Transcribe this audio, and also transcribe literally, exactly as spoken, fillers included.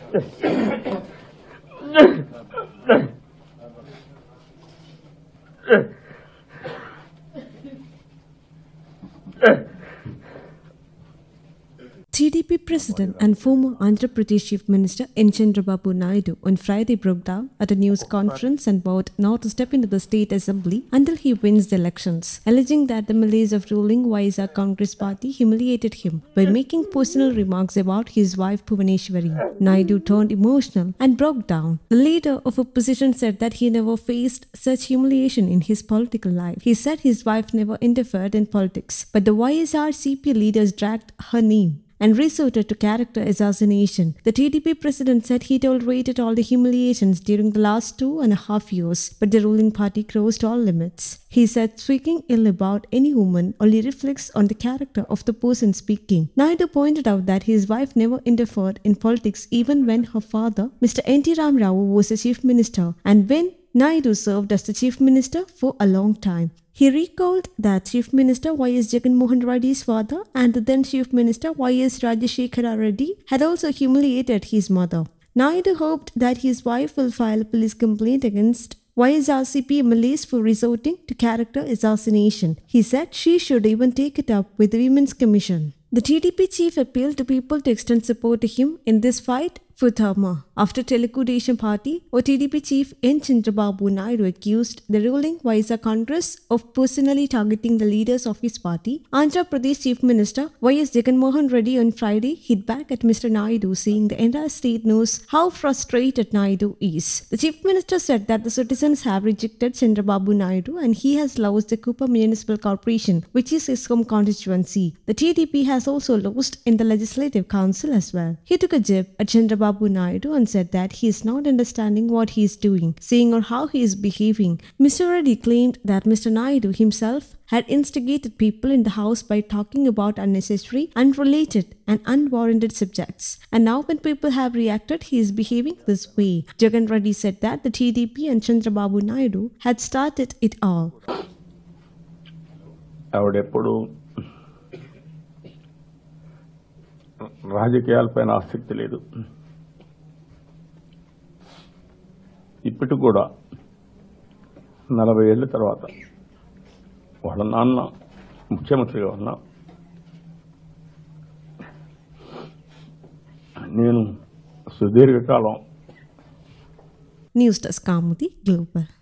T D P President and former Andhra Pradesh Chief Minister N. Chandrababu Naidu on Friday broke down at a news conference and vowed not to step into the state assembly until he wins the elections, alleging that the malaise of ruling Y S R Congress party humiliated him by making personal remarks about his wife Bhuvaneshwari. Naidu turned emotional and broke down. The leader of opposition said that he never faced such humiliation in his political life. He said his wife never interfered in politics, but the Y S R C P leaders dragged her name and resorted to character assassination. The T D P president said he tolerated all the humiliations during the last two and a half years, but the ruling party crossed all limits. He said speaking ill about any woman only reflects on the character of the person speaking. Naidu pointed out that his wife never interfered in politics even when her father, Mister N T Ram Rao, was the chief minister, and when Naidu served as the chief minister for a long time. He recalled that Chief Minister Y S Jagan Mohan Reddy's father and the then Chief Minister Y S Rajashekara Reddy had also humiliated his mother. Naidu hoped that his wife will file a police complaint against Y S R C P M L As for resorting to character assassination. He said she should even take it up with the Women's Commission. The T D P chief appealed to people to extend support to him in this fight for Dharma. After Telugu Desam Party, or T D P chief N. Chandrababu Naidu accused the ruling Y S R Congress of personally targeting the leaders of his party, Andhra Pradesh Chief Minister Y S Jagan Mohan Reddy on Friday hit back at Mister Naidu, saying the entire state knows how frustrated Naidu is. The Chief Minister said that the citizens have rejected Chandrababu Naidu and he has lost the Kuppam Municipal Corporation, which is his home constituency. The T D P has also lost in the Legislative Council as well. He took a jab at Chandrababu Naidu and said that he is not understanding what he is doing, saying or how he is behaving. Mister Reddy claimed that Mister Naidu himself had instigated people in the house by talking about unnecessary, unrelated and unwarranted subjects. And now when people have reacted, he is behaving this way. Jagan Reddy said that the T D P and Chandrababu Naidu had started it all. రాజకీయాలపైన ఆసక్తి లేదు. ఇప్పటికి కూడా నలభై ఏళ్ల తర్వాత వాళ్ళ నాన్న ముఖ్యమంత్రిగా ఉన్నా నేను సుదీర్ఘకాలం న్యూస్ డెస్క్ కాముది గ్లోబల్.